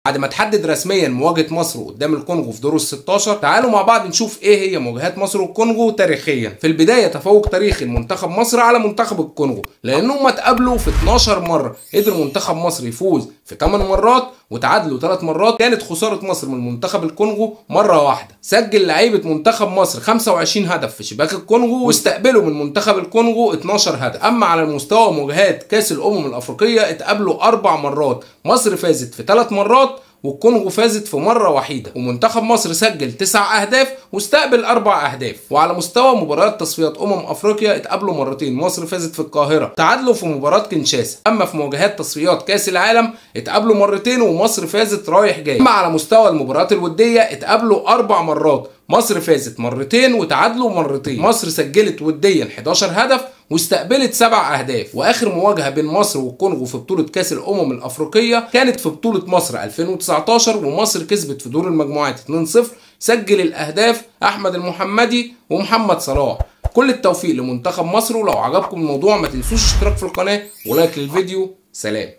بعد ما تحدد رسميا مواجهه مصر قدام الكونغو في دور ال 16، تعالوا مع بعض نشوف ايه هي مواجهات مصر والكونغو تاريخيا. في البدايه تفوق تاريخي المنتخب مصر على منتخب الكونغو، لانهم اتقابلوا في 12 مره. قدر منتخب مصر يفوز في 8 مرات وتعادلوا 3 مرات. كانت خساره مصر من منتخب الكونغو مره واحده. سجل لعيبه منتخب مصر 25 هدف في شباك الكونغو، واستقبلوا من منتخب الكونغو 12 هدف. اما على المستوى مواجهات كاس الامم الافريقيه اتقابلوا 4 مرات. مصر فازت في 3 مرات والكونغو فازت في مرة وحيدة، ومنتخب مصر سجل 9 أهداف واستقبل 4 أهداف. وعلى مستوى مباريات تصفيات أفريقيا اتقابلوا مرتين. مصر فازت في القاهرة، تعادلوا في مباراة كينشاسا. أما في مواجهات تصفيات كأس العالم اتقابلوا مرتين ومصر فازت رايح جاي. أما على مستوى المباريات الودية اتقابلوا 4 مرات. مصر فازت مرتين وتعادلوا مرتين. مصر سجلت وديا 11 هدف واستقبلت 7 أهداف. واخر مواجهه بين مصر والكونغو في بطوله كاس الامم الافريقيه كانت في بطوله مصر 2019، ومصر كسبت في دور المجموعات 2-0. سجل الاهداف احمد المحمدي ومحمد صلاح. كل التوفيق لمنتخب مصر. ولو عجبكم الموضوع ما تنسوش الاشتراك في القناه ولايك للفيديو. سلام.